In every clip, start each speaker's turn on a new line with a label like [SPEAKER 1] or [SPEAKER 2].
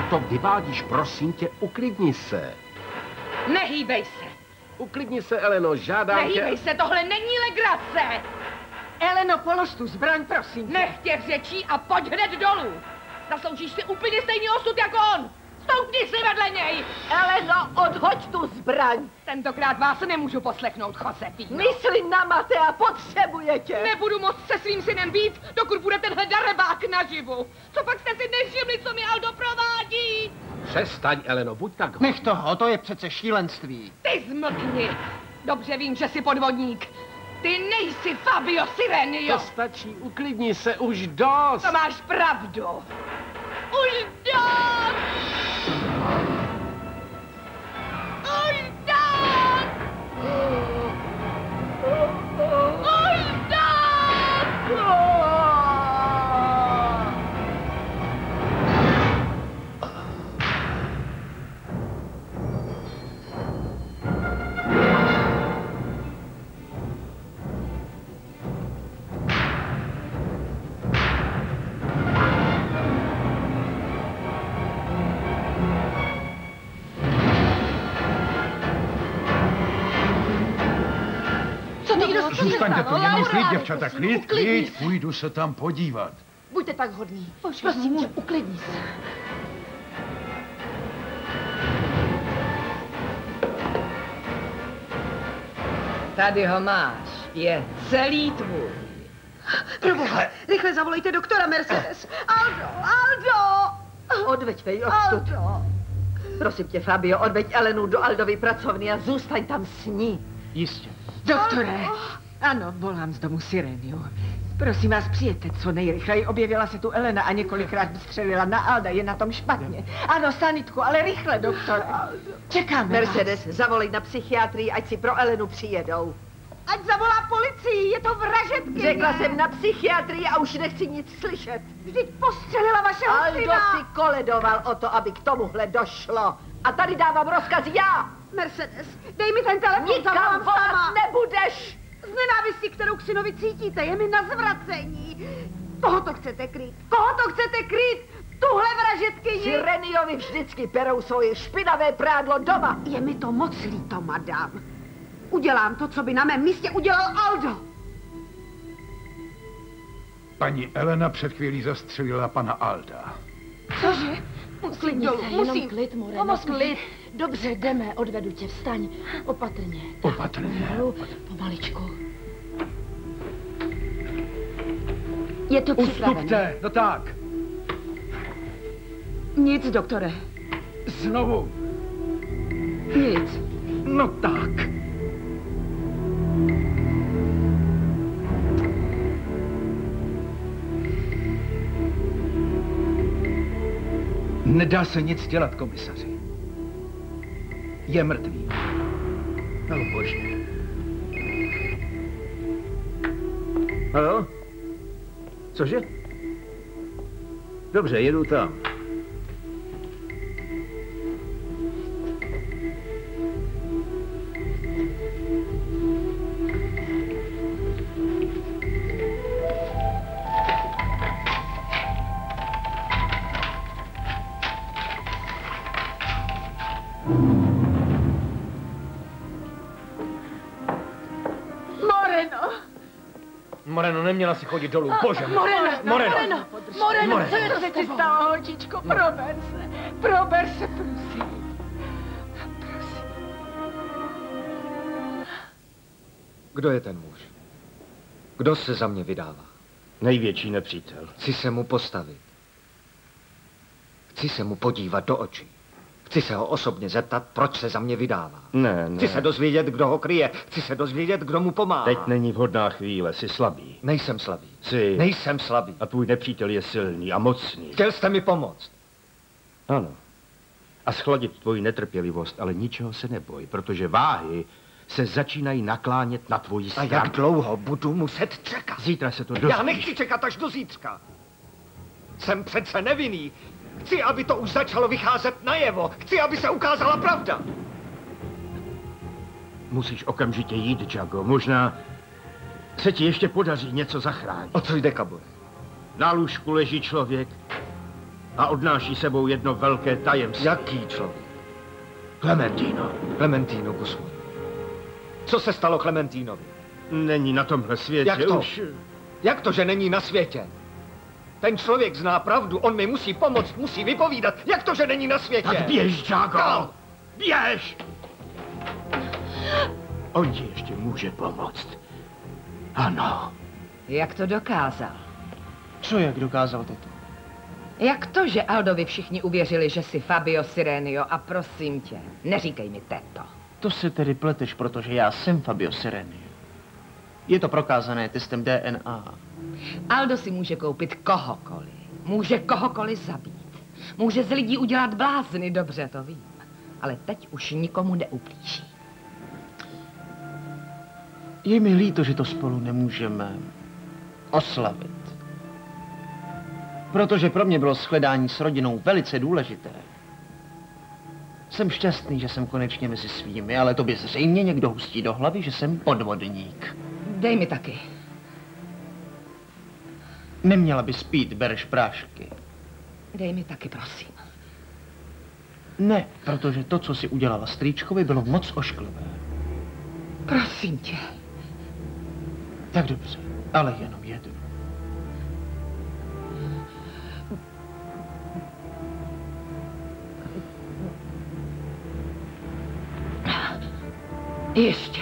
[SPEAKER 1] to vyvádíš? Prosím tě, uklidni se.
[SPEAKER 2] Nehýbej se.
[SPEAKER 1] Uklidni se, Eleno, žádám tě.
[SPEAKER 2] Nehýbej se, tohle není legrace.
[SPEAKER 3] Eleno, polož tu zbraň, prosím.
[SPEAKER 2] Nech těch řečí a pojď hned dolů. Zasloužíš si úplně stejný osud jako on. Stoupni si vedle něj.
[SPEAKER 3] Eleno, odhoď tu zbraň.
[SPEAKER 2] Tentokrát vás nemůžu poslechnout, Josefino.
[SPEAKER 3] Mysli na Matea, potřebuje tě.
[SPEAKER 2] Nebudu moct se svým synem být, dokud bude tenhle darebák naživu. Co pak jste si nevšimli, co mi Aldo provádí?
[SPEAKER 1] Přestaň, Eleno, buď tak...
[SPEAKER 4] Nech toho, to je přece šílenství.
[SPEAKER 2] Ty zmlkni. Dobře vím, že jsi podvodník. Ty nejsi Fabio Sirenio.
[SPEAKER 1] To stačí, uklidni se, už dost.
[SPEAKER 2] To máš pravdu. Už dost! Už dost! Už dost!
[SPEAKER 5] Zůstaňte tu, jenom klid, děvčata, klid, půjdu se tam podívat.
[SPEAKER 3] Buďte tak hodný. Prosím tě, uklidni se.
[SPEAKER 2] Tady ho máš, je celý tvůj.
[SPEAKER 3] Proboha, rychle zavolejte doktora Mercedes. Aldo! Odveďme ji odtud. Prosím tě, Fabio, odveď Elenu do Aldovy pracovny a zůstaň tam s ní.
[SPEAKER 4] Jistě.
[SPEAKER 3] Doktore!
[SPEAKER 6] Ano, volám z domu Sireniu. Prosím vás, přijďte co nejrychleji. Objevila se tu Elena a několikrát vystřelila na Alda, je na tom špatně. Ano, sanitku, ale rychle, doktore. Čekáme.
[SPEAKER 3] Mercedes, zavolej na psychiatrii, ať si pro Elenu přijedou. Ať zavolá policii, je to vražedkyně. Řekla jsem na psychiatrii a už nechci nic slyšet. Vždyť postřelila vašeho syna. Aldo si koledoval o to, aby k tomuhle došlo. A tady dávám rozkaz já. Mercedes, dej mi ten telefon, nikam volat nebudeš. Z nenávisti, kterou k synovi cítíte, je mi na zvracení. Koho to chcete krýt? Koho to chcete krýt? Tuhle vražedkyni? Sireniovi vždycky perou svoje špinavé prádlo doma. Je mi to moc líto, madam. Udělám to, co by na mém místě udělal Aldo.
[SPEAKER 5] Paní Elena před chvílí zastřelila pana Alda.
[SPEAKER 3] Cože? Uklidni se,
[SPEAKER 7] jenom klid, Moreno.
[SPEAKER 3] Pomoz klid.
[SPEAKER 7] Dobře, jdeme, odvedu tě, vstaň. Opatrně.
[SPEAKER 5] Opatrně.
[SPEAKER 7] Pomaličku.
[SPEAKER 3] Je to připravené.
[SPEAKER 4] Ustupte, no tak.
[SPEAKER 3] Nic, doktore.
[SPEAKER 4] Znovu.
[SPEAKER 3] Nic.
[SPEAKER 4] No tak. Nedá se nic dělat, komisaři. Je mrtvý. No bože.
[SPEAKER 8] Haló? Cože? Dobře, jedu tam.
[SPEAKER 4] Moreno, neměla si chodit dolů, bože můj.
[SPEAKER 6] Moreno, co je to se ti stalo, holčičko? Prober se, prosím.
[SPEAKER 9] Kdo je ten muž? Kdo se za mě vydává?
[SPEAKER 8] Největší nepřítel.
[SPEAKER 9] Chci se mu postavit. Chci se mu podívat do očí. Chci se ho osobně zeptat, proč se za mě vydává.
[SPEAKER 8] Ne.
[SPEAKER 9] Chci se dozvědět, kdo ho kryje. Chci se dozvědět, kdo mu pomáhá.
[SPEAKER 8] Teď není vhodná chvíle, jsi slabý.
[SPEAKER 9] Nejsem slabý.
[SPEAKER 8] Jsi.
[SPEAKER 9] Nejsem slabý.
[SPEAKER 8] A tvůj nepřítel je silný a mocný.
[SPEAKER 9] Chtěl jste mi pomoct.
[SPEAKER 8] Ano. A schladit tvoji netrpělivost, ale ničeho se neboj, protože váhy se začínají naklánět na tvoji stranu.
[SPEAKER 9] A jak dlouho budu muset čekat?
[SPEAKER 8] Zítra se to dozvíš.
[SPEAKER 9] Já nechci čekat až do zítřka. Jsem přece nevinný. Chci, aby to už začalo vycházet najevo. Chci, aby se ukázala pravda.
[SPEAKER 8] Musíš okamžitě jít, Jago. Možná se ti ještě podaří něco zachránit.
[SPEAKER 9] O co jde, Kabure?
[SPEAKER 8] Na lůžku leží člověk, A odnáší sebou jedno velké tajemství.
[SPEAKER 9] Jaký člověk?
[SPEAKER 8] Clementino.
[SPEAKER 9] Clementino, Guzman. Co se stalo Clementinovi?
[SPEAKER 8] Není na tomhle světě.
[SPEAKER 9] Jak to?
[SPEAKER 8] Už...
[SPEAKER 9] Jak to, že není na světě? Ten člověk zná pravdu, on mi musí pomoct, musí vypovídat. Jak to, že není na světě?
[SPEAKER 8] Tak běž, Jago!
[SPEAKER 9] Kam?
[SPEAKER 8] Běž! On ti ještě může pomoct. Ano.
[SPEAKER 2] Jak to dokázal?
[SPEAKER 4] Co jak dokázal teto?
[SPEAKER 2] Jak to, že Aldovi všichni uvěřili, že jsi Fabio Sirenio a prosím tě, neříkej mi teto.
[SPEAKER 4] To se tedy pleteš, protože já jsem Fabio Sirenio. Je to prokázané testem DNA.
[SPEAKER 2] Aldo si může koupit kohokoliv. Může kohokoliv zabít. Může z lidí udělat blázny, dobře to vím. Ale teď už nikomu neublíží.
[SPEAKER 4] Je mi líto, že to spolu nemůžeme oslavit. Protože pro mě bylo shledání s rodinou velice důležité. Jsem šťastný, že jsem konečně mezi svými, ale to by zřejmě někdo hustí do hlavy, že jsem podvodník.
[SPEAKER 2] Dej mi taky.
[SPEAKER 4] Neměla bys pít, bereš prášky.
[SPEAKER 2] Dej mi taky, prosím.
[SPEAKER 4] Ne, protože to, co si udělala strýčkovi, bylo moc ošklivé.
[SPEAKER 2] Prosím tě.
[SPEAKER 4] Tak dobře, ale jenom jednu.
[SPEAKER 2] Ještě.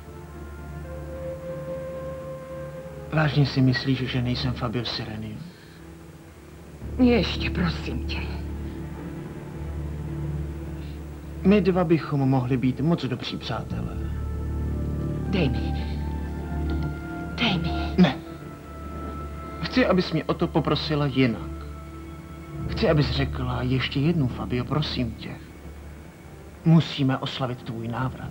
[SPEAKER 4] Vážně si myslíš, že nejsem Fabio Sirenio?
[SPEAKER 2] Ještě, prosím tě.
[SPEAKER 4] My dva bychom mohli být moc dobří přátelé.
[SPEAKER 2] Dej mi. Dej mi.
[SPEAKER 4] Ne. Chci, abys mě o to poprosila jinak. Chci, abys řekla ještě jednou, Fabio, prosím tě. Musíme oslavit tvůj návrat.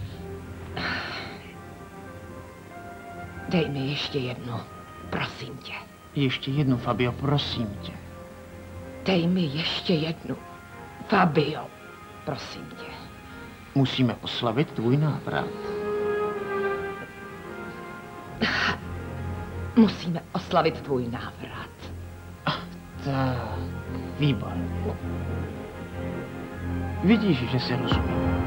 [SPEAKER 2] Dej mi ještě jednu, prosím tě.
[SPEAKER 4] Ještě jednu, Fabio, prosím tě.
[SPEAKER 2] Dej mi ještě jednu, Fabio, prosím tě.
[SPEAKER 4] Musíme oslavit tvůj návrat.
[SPEAKER 2] Musíme oslavit tvůj návrat.
[SPEAKER 4] Tak, výborně. Vidíš, že si rozumím.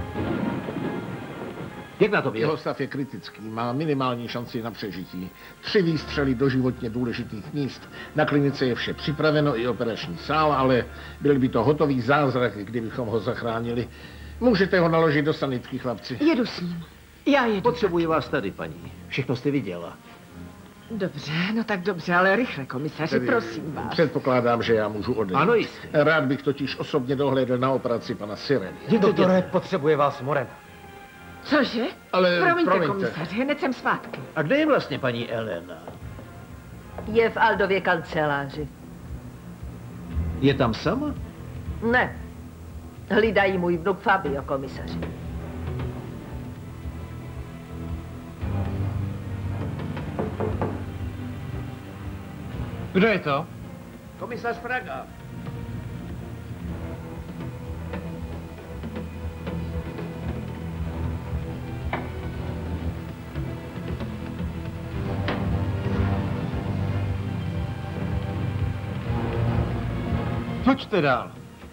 [SPEAKER 8] Jak na to je?
[SPEAKER 1] Jeho stav je kritický, má minimální šanci na přežití. 3 výstřely do životně důležitých míst. Na klinice je vše připraveno, i operační sál, ale byl by to hotový zázrak, kdybychom ho zachránili. Můžete ho naložit do sanitky, chlapci.
[SPEAKER 3] Jedu s ním. Já jedu.
[SPEAKER 8] Potřebuji vás tady, paní. Všechno jste viděla.
[SPEAKER 6] Dobře, no tak dobře, ale rychle, komisaři, prosím vás.
[SPEAKER 1] Předpokládám, že já můžu odejít.
[SPEAKER 8] Ano, jistě.
[SPEAKER 1] Rád bych totiž osobně dohlédl na operaci pana Sireny.
[SPEAKER 9] Doktore, potřebuje vás Morena.
[SPEAKER 6] Cože?
[SPEAKER 1] Ale
[SPEAKER 6] Promiňte, komisaři, hned jsem zpátky.
[SPEAKER 8] A kde je vlastně paní Elena?
[SPEAKER 3] Je v Aldově kanceláři.
[SPEAKER 8] Je tam sama?
[SPEAKER 3] Ne. Hlídají můj vnuk Fabio, komisaři.
[SPEAKER 4] Kdo je to?
[SPEAKER 8] Komisař Fraga.
[SPEAKER 4] Pojďte dál.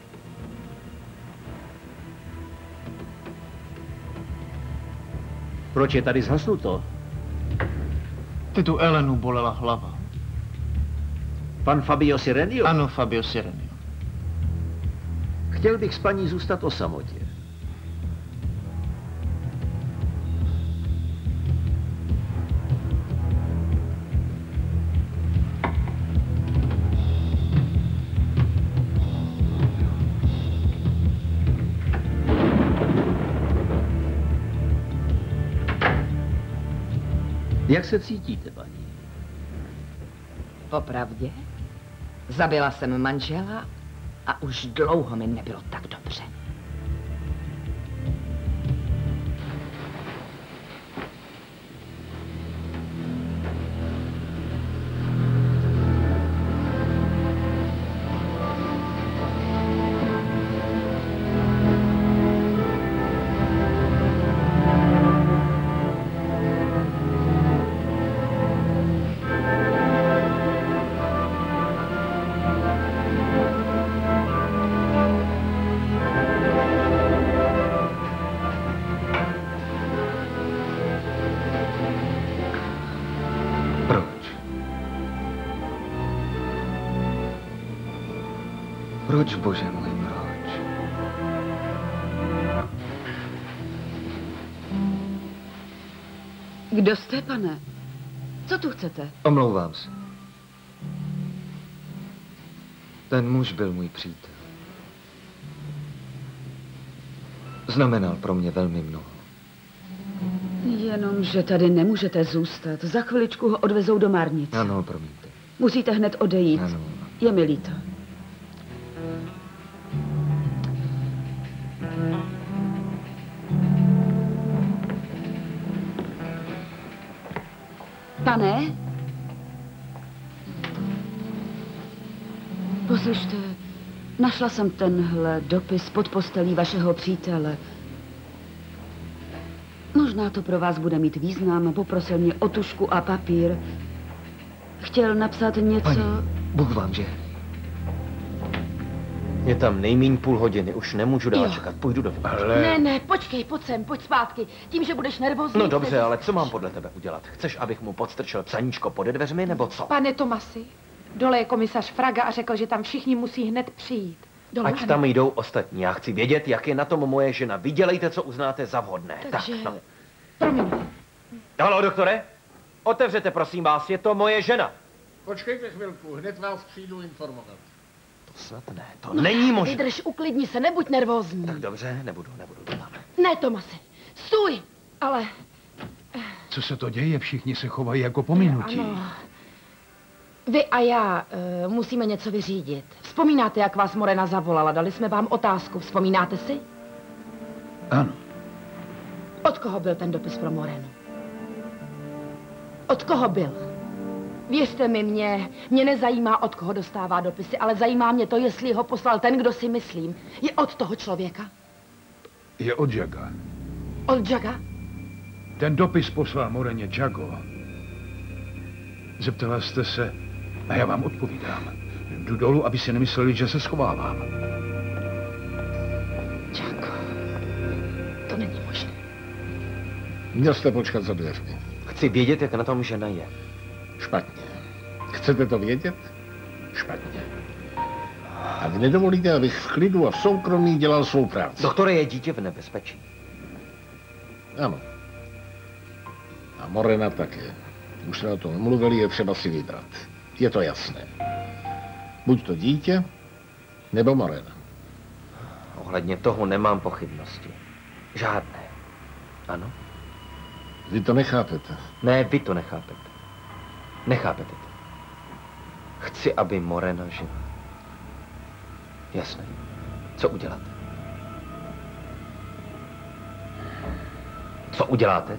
[SPEAKER 8] Proč je tady zhasnuto?
[SPEAKER 4] Ty tu Elenu bolela hlava.
[SPEAKER 8] Pan Fabio Sirenio?
[SPEAKER 4] Ano, Fabio Sirenio.
[SPEAKER 8] Chtěl bych s paní zůstat o samotě. Jak se cítíte, paní?
[SPEAKER 2] Popravdě? Zabila jsem manžela a už dlouho mi nebylo tak dobře.
[SPEAKER 10] Proč, bože můj, proč?
[SPEAKER 7] Kdo jste, pane? Co tu chcete?
[SPEAKER 10] Omlouvám se. Ten muž byl můj přítel. Znamenal pro mě velmi mnoho.
[SPEAKER 7] Jenom, že tady nemůžete zůstat. Za chviličku ho odvezou do Márnice.
[SPEAKER 10] Ano, promiňte.
[SPEAKER 7] Musíte hned odejít.
[SPEAKER 10] Ano.
[SPEAKER 7] Je mi líto. Pane? Poslyšte, našla jsem tenhle dopis pod postelí vašeho přítele. Možná to pro vás bude mít význam. Poprosil mě o tužku a papír. Chtěl napsat něco...
[SPEAKER 10] Paní, Bůh vám žehnej. Je tam nejmíň půl hodiny, už nemůžu dál čekat, půjdu do vnitř.
[SPEAKER 7] Ale... Ne, počkej, pojď sem, pojď zpátky. Tím, že budeš nervózní...
[SPEAKER 10] No dobře, ale co mám podle tebe udělat? Chceš, abych mu podstrčil psaníčko pode dveřmi, nebo co?
[SPEAKER 11] Pane Tomasi, dole je komisař Fraga a řekl, že tam všichni musí hned přijít. Dole,
[SPEAKER 10] Ať tam jdou ostatní. Já chci vědět, jak je na tom moje žena. Vydělejte, co uznáte za vhodné.
[SPEAKER 7] Takže...
[SPEAKER 10] Tak, no.
[SPEAKER 11] Promiňte.
[SPEAKER 10] Haló, doktore? Otevřete, prosím vás, je to moje žena.
[SPEAKER 1] Počkejte chvilku, hned vás přijdu informovat.
[SPEAKER 10] To snad ne, to není možné.
[SPEAKER 7] Vydrž, uklidni se, nebuď nervózní.
[SPEAKER 10] Tak dobře, nebudu dělat.
[SPEAKER 7] Ne, Tomasi, stůj, ale...
[SPEAKER 5] Co se to děje? Všichni se chovají jako pominutí.
[SPEAKER 7] Ano. Vy a já musíme něco vyřídit. Vzpomínáte, jak vás Morena zavolala? Dali jsme vám otázku, vzpomínáte si?
[SPEAKER 5] Ano.
[SPEAKER 7] Od koho byl ten dopis pro Morenu? Od koho byl? Věřte mi, mě nezajímá, od koho dostává dopisy, ale zajímá mě to, jestli ho poslal ten, kdo si myslím. Je od toho člověka?
[SPEAKER 5] Je od Jaga.
[SPEAKER 7] Od Jaga?
[SPEAKER 5] Ten dopis poslal Moreně Jago. Zeptala jste se a já vám odpovídám. Jdu dolů, aby si nemysleli, že se schovávám.
[SPEAKER 7] Jago, to není možné.
[SPEAKER 1] Měl jste počkat za dveřmi.
[SPEAKER 10] Chci vědět, jak na tom žena je.
[SPEAKER 1] Špatně. Chcete to vědět? Špatně. A vy nedovolíte, abych v klidu a v soukromí dělal svou práci.
[SPEAKER 10] Doktore, je dítě v nebezpečí.
[SPEAKER 1] Ano. A Morena také. Už jsme o tom mluvili, je třeba si vybrat. Je to jasné. Buď to dítě, nebo Morena.
[SPEAKER 10] Ohledně toho nemám pochybnosti. Žádné. Ano?
[SPEAKER 1] Vy to nechápete.
[SPEAKER 10] Ne, vy to nechápete. Nechápete to. Chci, aby Morena žila. Jasné. Co udělat? Co uděláte?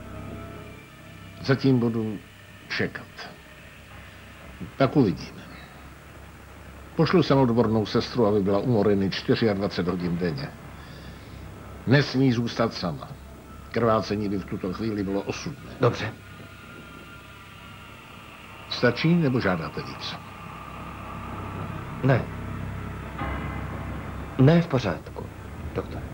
[SPEAKER 1] Zatím budu čekat. Tak uvidíme. Pošlu sem odbornou sestru, aby byla u Moreny 24 hodin denně. Nesmí zůstat sama. Krvácení by v tuto chvíli bylo osudné.
[SPEAKER 10] Dobře.
[SPEAKER 1] Stačí, nebo žádáte víc?
[SPEAKER 10] Ne. Ne, v pořádku, doktor.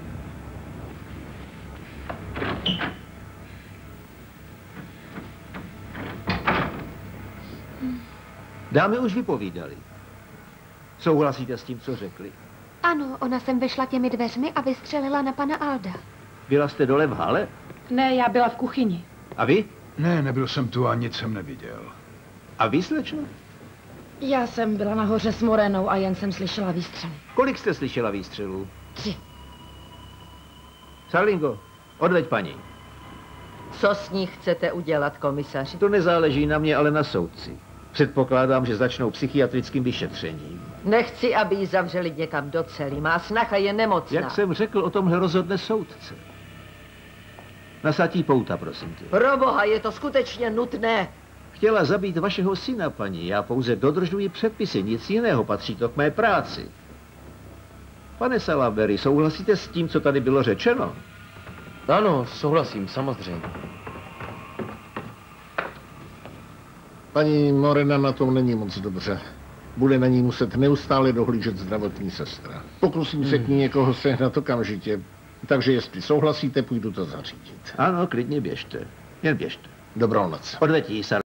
[SPEAKER 8] Dámy už vypovídali. Souhlasíte s tím, co řekli?
[SPEAKER 12] Ano, ona sem vešla těmi dveřmi a vystřelila na pana Alda.
[SPEAKER 8] Byla jste dole v hale?
[SPEAKER 11] Ne, já byla v kuchyni.
[SPEAKER 8] A vy?
[SPEAKER 5] Ne, nebyl jsem tu a nic jsem neviděl.
[SPEAKER 8] A vy, slečno?
[SPEAKER 7] Já jsem byla nahoře s Morenou a jen jsem slyšela výstřely.
[SPEAKER 8] Kolik jste slyšela výstřelů?
[SPEAKER 7] 3.
[SPEAKER 8] Sarlingo, odveď paní.
[SPEAKER 3] Co s ní chcete udělat, komisaři?
[SPEAKER 8] To nezáleží na mě, ale na soudci. Předpokládám, že začnou psychiatrickým vyšetřením.
[SPEAKER 3] Nechci, aby ji zavřeli někam do celý. Má snacha je nemocná.
[SPEAKER 8] Jak jsem řekl, o tomhle rozhodne soudce. Nasatí pouta, prosím tě.
[SPEAKER 3] Proboha, je to skutečně nutné.
[SPEAKER 8] Chtěla zabít vašeho syna, paní. Já pouze dodržuji předpisy, nic jiného, patří to k mé práci. Pane Salaberry, souhlasíte s tím, co tady bylo řečeno?
[SPEAKER 10] Ano, souhlasím, samozřejmě.
[SPEAKER 1] Paní Morena na tom není moc dobře. Bude na ní muset neustále dohlížet zdravotní sestra. Pokusím se k ní někoho sehnat okamžitě. Takže jestli souhlasíte, půjdu to zařídit.
[SPEAKER 8] Ano, klidně běžte. Jen běžte.
[SPEAKER 1] Dobrou noc.
[SPEAKER 8] Odveď jí,